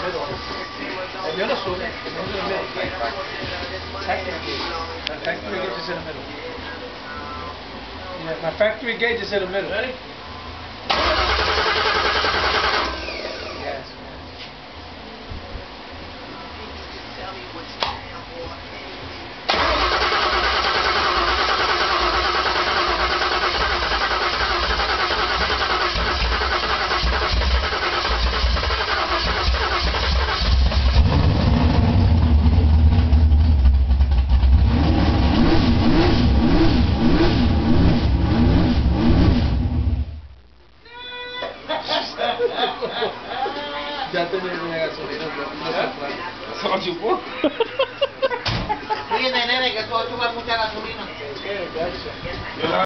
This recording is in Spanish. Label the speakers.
Speaker 1: middle. And you're the student, and you're in the middle. Technically, my factory gauge is in the middle. Yeah, my factory gauge is in the middle. Ready? Yes. Ya tenía una gasolina, se lo chupó.
Speaker 2: Oye, nene, que tú chupas mucha gasolina.